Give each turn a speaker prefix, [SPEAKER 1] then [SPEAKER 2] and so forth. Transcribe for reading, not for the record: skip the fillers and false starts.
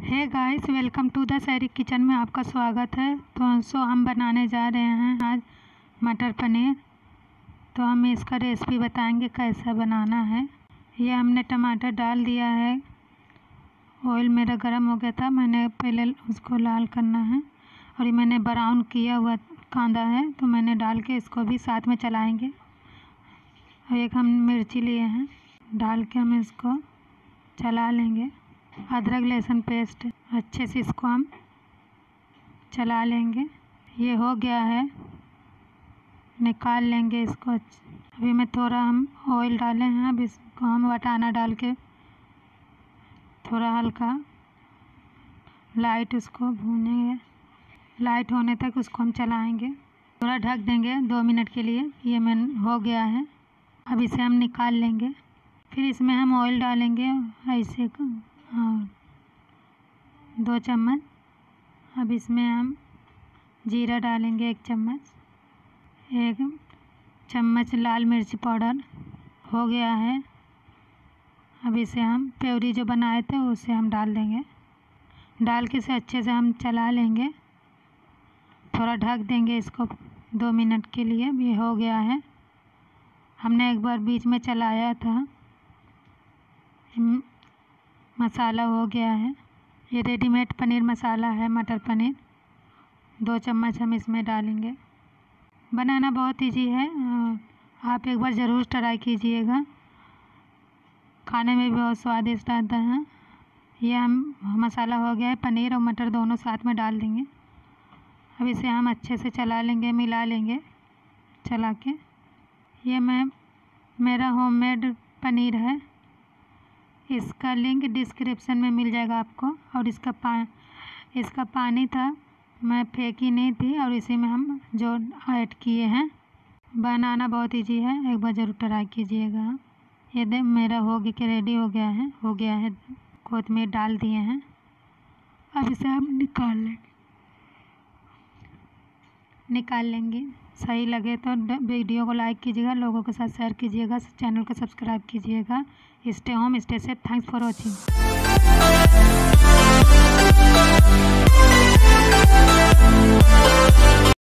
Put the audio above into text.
[SPEAKER 1] Hey guys, welcome to the Shahri kitchen में आपका स्वागत है। तो हम बनाने जा रहे हैं आज मटर पनीर। तो हम इसका रेसिपी बताएंगे कैसा बनाना है। ये हमने टमाटर डाल दिया है। ऑयल मेरा गर्म हो गया था, मैंने पहले उसको लाल करना है। और ये मैंने ब्राउन किया हुआ कांदा है, तो मैंने डाल के इसको भी साथ में चलाएंगे। और एक हम मिर्ची लिए हैं, डाल के हम इसको चला लेंगे। अदरक लहसुन पेस्ट अच्छे से इसको हम चला लेंगे। ये हो गया है, निकाल लेंगे इसको। अभी मैं थोड़ा हम ऑयल डाले हैं, अब इसको हम वटाना डाल के थोड़ा हल्का लाइट उसको भूनेंगे। लाइट होने तक उसको हम चलाएंगे, थोड़ा ढक देंगे 2 मिनट के लिए। ये मैं हो गया है, अब इसे हम निकाल लेंगे। फिर इसमें हम ऑयल डालेंगे ऐसे और 2 चम्मच। अब इसमें हम जीरा डालेंगे 1 चम्मच, 1 चम्मच लाल मिर्च पाउडर हो गया है। अब इसे हम प्योरी जो बनाए थे उसे हम डाल देंगे। डाल के इसे अच्छे से हम चला लेंगे, थोड़ा ढक देंगे इसको 2 मिनट के लिए। ये हो गया है, हमने एक बार बीच में चलाया था। मसाला हो गया है। ये रेडीमेड पनीर मसाला है, मटर पनीर 2 चम्मच हम इसमें डालेंगे। बनाना बहुत इजी है, आप एक बार ज़रूर ट्राई कीजिएगा, खाने में भी बहुत स्वादिष्ट आता है। ये हम मसाला हो गया है, पनीर और मटर दोनों साथ में डाल देंगे। अब इसे हम अच्छे से चला लेंगे, मिला लेंगे चला के। ये मेरा होममेड पनीर है, इसका लिंक डिस्क्रिप्शन में मिल जाएगा आपको। और इसका पानी था, मैं फेंकी नहीं थी, और इसी में हम जो ऐड किए हैं। बनाना बहुत इजी है, एक बार ज़रूर ट्राई कीजिएगा। ये मेरा हो गया है। कोथिमीर डाल दिए हैं, अब इसे हम निकाल लेंगे। सही लगे तो वीडियो को लाइक कीजिएगा, लोगों के साथ शेयर कीजिएगा, चैनल को सब्सक्राइब कीजिएगा। Stay home, stay safe. Thanks for watching.